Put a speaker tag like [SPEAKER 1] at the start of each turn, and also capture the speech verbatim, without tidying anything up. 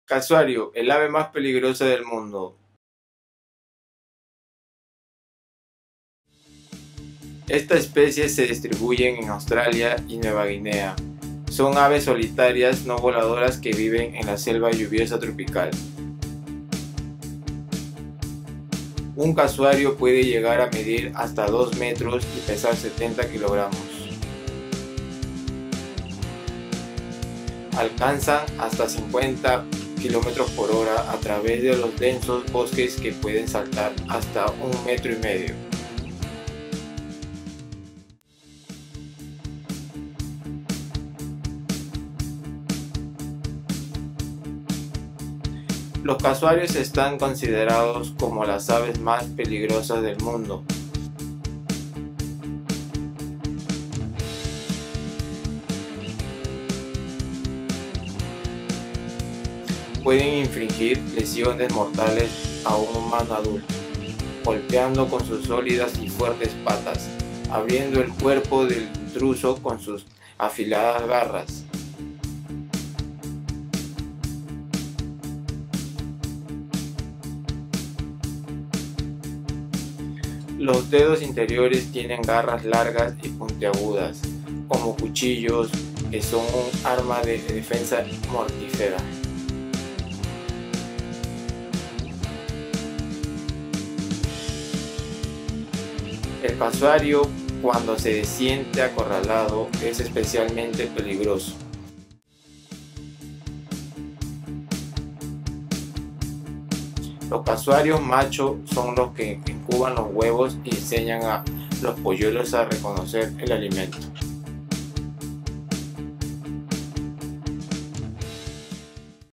[SPEAKER 1] Casuario, el ave más peligrosa del mundo. Esta especie se distribuye en Australia y Nueva Guinea. Son aves solitarias no voladoras que viven en la selva lluviosa tropical. Un casuario puede llegar a medir hasta dos metros y pesar setenta kilogramos. Alcanzan hasta cincuenta kilómetros por hora a través de los densos bosques que pueden saltar hasta un metro y medio. Los casuarios están considerados como las aves más peligrosas del mundo. Pueden infligir lesiones mortales a un humano adulto, golpeando con sus sólidas y fuertes patas, abriendo el cuerpo del intruso con sus afiladas garras. Los dedos interiores tienen garras largas y puntiagudas, como cuchillos, que son un arma de defensa mortífera. El casuario, cuando se siente acorralado, es especialmente peligroso. Los casuarios machos son los que incuban los huevos y enseñan a los polluelos a reconocer el alimento.